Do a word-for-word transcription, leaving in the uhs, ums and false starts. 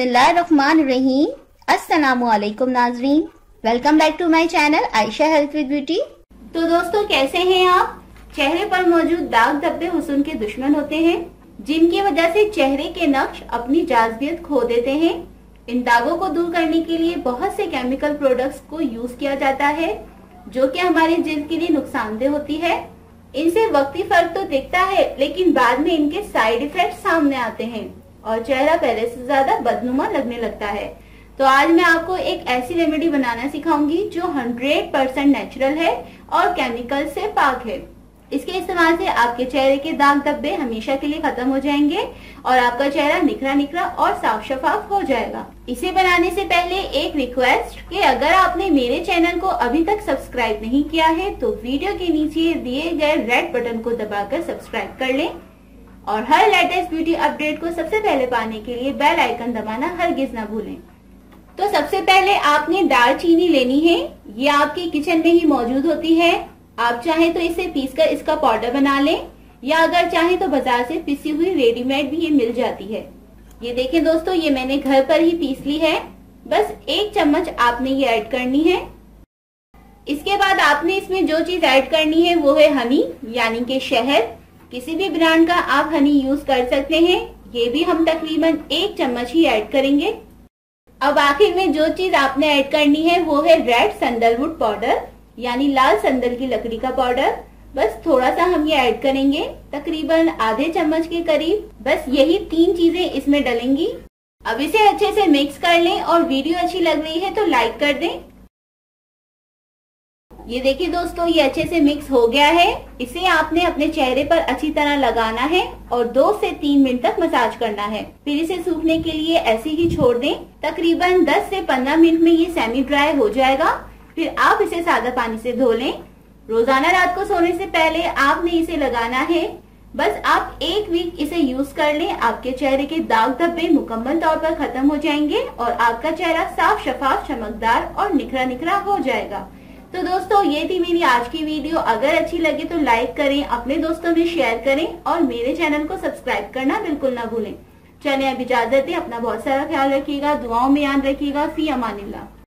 बिस्मिल्लाहिर्रहमानिर्रहीम। अस्सलामुअलैकुम नाजरीन, welcome back to my channel Ayesha health with beauty. तो दोस्तों, कैसे हैं आप? चेहरे पर मौजूद दाग धब्बे हुस्न के दुश्मन होते हैं, जिनकी वजह से चेहरे के नक्श अपनी जाज़बियत खो देते हैं। इन दागों को दूर करने के लिए बहुत से केमिकल प्रोडक्ट्स को यूज किया जाता है, जो कि हमारे जिल्द के लिए नुकसानदेह होती है। इनसे वक्ती फर्क तो दिखता है, लेकिन बाद में इनके साइड इफेक्ट सामने आते हैं और चेहरा पहले से ज्यादा बदनुमा लगने लगता है। तो आज मैं आपको एक ऐसी रेमेडी बनाना सिखाऊंगी जो हंड्रेड परसेंट नेचुरल है और केमिकल से पाक है। इसके इस्तेमाल से आपके चेहरे के दाग धब्बे हमेशा के लिए खत्म हो जाएंगे और आपका चेहरा निखरा निखरा और साफ शफाफ हो जाएगा। इसे बनाने से पहले एक रिक्वेस्ट कि अगर आपने मेरे चैनल को अभी तक सब्सक्राइब नहीं किया है तो वीडियो के नीचे दिए गए रेड बटन को दबाकर सब्सक्राइब कर लें और हर लेटेस्ट ब्यूटी अपडेट को सबसे पहले पाने के लिए बेल आइकन दबाना हरगिज ना भूलें। तो सबसे पहले आपने दालचीनी लेनी है। ये आपकी किचन में ही मौजूद होती है। आप चाहें तो इसे पीसकर इसका पाउडर बना लें, या अगर चाहें तो बाजार से पिसी हुई रेडीमेड भी ये मिल जाती है। ये देखें दोस्तों, ये मैंने घर पर ही पीस ली है। बस एक चम्मच आपने ये ऐड करनी है। इसके बाद आपने इसमें जो चीज ऐड करनी है वो है हनी, यानी कि शहद। किसी भी ब्रांड का आप हनी यूज कर सकते हैं। ये भी हम तकरीबन एक चम्मच ही ऐड करेंगे। अब आखिर में जो चीज आपने ऐड करनी है वो है रेड सैंडलवुड पाउडर, यानी लाल संदल की लकड़ी का पाउडर। बस थोड़ा सा हम ये ऐड करेंगे, तकरीबन आधे चम्मच के करीब। बस यही तीन चीजें इसमें डलेंगी। अब इसे अच्छे से मिक्स कर लें और वीडियो अच्छी लग रही है तो लाइक कर दें। ये देखिए दोस्तों, ये अच्छे से मिक्स हो गया है। इसे आपने अपने चेहरे पर अच्छी तरह लगाना है और दो से तीन मिनट तक मसाज करना है। फिर इसे सूखने के लिए ऐसे ही छोड़ दें। तकरीबन दस से पंद्रह मिनट में ये सेमी ड्राई हो जाएगा। फिर आप इसे सादा पानी से धो लें। रोजाना रात को सोने से पहले आपने इसे लगाना है। बस आप एक वीक इसे यूज कर लें, आपके चेहरे के दाग धब्बे मुकम्मल तौर पर खत्म हो जाएंगे और आपका चेहरा साफ शफाफ, चमकदार और निखरा निखरा हो जाएगा। तो दोस्तों, ये थी मेरी आज की वीडियो। अगर अच्छी लगे तो लाइक करें, अपने दोस्तों में शेयर करें और मेरे चैनल को सब्सक्राइब करना बिल्कुल ना भूलें। चलिए अब इजाजत दें। अपना बहुत सारा ख्याल रखिएगा, दुआओं में याद रखिएगा। फी अमानिल्लाह।